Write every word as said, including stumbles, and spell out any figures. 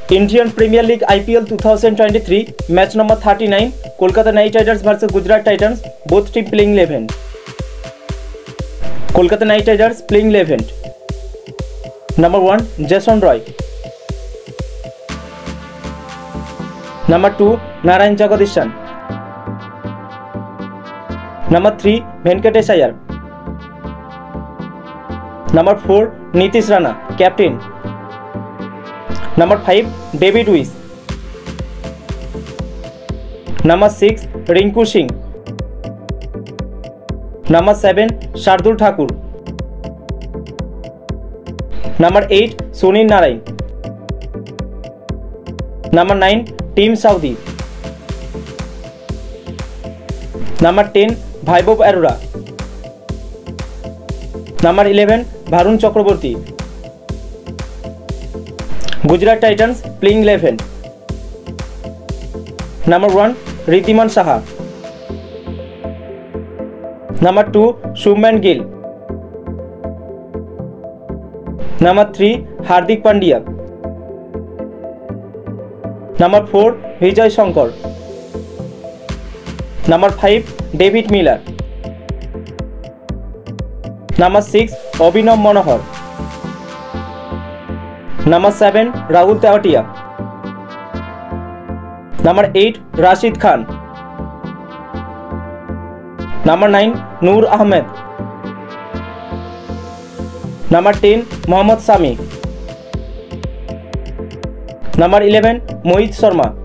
Indian Premier League IPL two thousand twenty three match number thirty nine Kolkata Knight Riders versus Gujarat Titans both team playing eleven. Kolkata Knight Riders playing eleven. Number one Jason Roy. Number two Narayan Jagadeesan. Number three Venkatesh Iyer. Number four Nitish Rana captain. Number five David Wiese. Number six Rinku Singh. Number seven Shardul Thakur. Number eight Sunil Narine. Number nine Tim Southee. Number ten Vaibhav Arora. Number eleven Varun Chakravarthy. Gujarat Titans playing eleven. Number one Wriddhiman Saha. Number two Shubman Gill. Number three Hardik Pandya. Number four Vijay Shankar. Number five David Miller. Number six Abhinav Manohar. Number seven Rahul Tewatia. Number eight Rashid Khan. Number nine Noor Ahmad. Number ten Mohammed Shami. Number eleven Mohit Sharma.